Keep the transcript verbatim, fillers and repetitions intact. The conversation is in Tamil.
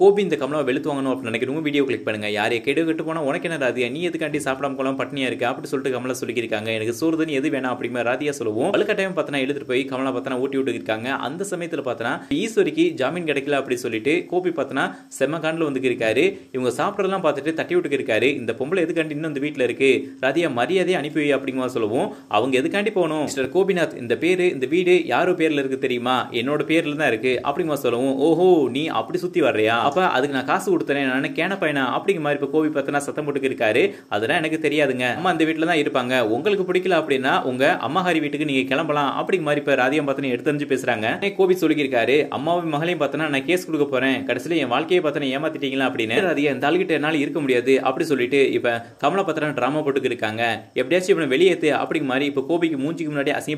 கோபி இந்த கமலாவை வெளுத்துவாங்கணும் அப்படின்னு நினைக்கிறவங்க வீடியோ கிளிக் பண்ணுங்க. யாரைய கெடு கெட்டு போனா உனக்கு என்ன ராதியா, நீ எதுக்காண்டி சாப்பிடாம போலாம் பட்னியா இருக்கு அப்படி சொல்லிட்டு கமலா சொல்லியிருக்காங்க. எனக்கு சோறுதனி எது வேணாம் அப்படிங்கிற ராதியா சொல்லுவோம். வலுக்கட்டாயம் பார்த்தனா எடுத்துட்டு போய் கமலா பார்த்தனா ஊட்டி விட்டு இருக்காங்க. அந்த சமயத்துல பார்த்தனா ஈஸ்வரிக்கு ஜாமீன் கிடைக்கல அப்படி சொல்லிட்டு கோபி பார்த்தனா செம்ம காண்டில் வந்து இருக்காரு. இவங்க சாப்பிட்றதெல்லாம் பார்த்துட்டு தட்டி விட்டு இருக்காரு. இந்த பொம்பளை எதுக்காண்டி இன்னும் இந்த வீட்டுல இருக்கு, ராதியா மரியாதையை அனுப்பி அப்படிங்கிற சொல்லுவோம். அவங்க எதுக்காண்டி போகணும், மிஸ்டர் கோபிநாத் இந்த பேரு இந்த வீடு யாரோ பேர்ல இருக்கு தெரியுமா, என்னோட பேர்ல தான் இருக்கு அப்படிங்கிற சொல்லுவோம். ஓஹோ நீ அப்படி சுத்தி வர்றியா, அப்ப அதுக்கு நான் காசு கொடுத்தேன் நான் கேன பையனா அப்படிங்கிற மாதிரி இப்ப கோபி பார்த்தனா சத்தம் போட்டு இருக்காரு. அதெல்லாம் எனக்கு தெரியாதுங்க, அம்மா அந்த வீட்டுல தான் இருப்பாங்க, உங்களுக்கு பிடிக்கல அப்படின்னா உங்க அம்மாஹாரி வீட்டுக்கு நீங்க கிளம்பலாம் அப்படிங்கிற மாதிரி இப்ப ராதியா பார்த்தனா எடுத்து பேசுறாங்க. கோபி சொல்லியிருக்காரு அம்மாவும் மகளையும் பார்த்தனா நான் கேஸ் கொடுக்க போறேன், கடைசியில என் வாழ்க்கையை பார்த்தனா ஏமாத்திட்டீங்களா அப்படின்னு. ராதியா இந்த ஆளுகிட்ட என்னால இருக்க முடியாது அப்படி சொல்லிட்டு இப்ப கமலா பார்த்தனா டிராமா போட்டு இருக்காங்க. எப்படியாச்சும் இவனை வெளியேத்து அப்படிங்கிற மாதிரி இப்ப கோபிக்கு மூஞ்சிக்கு முன்னாடி அசிங்க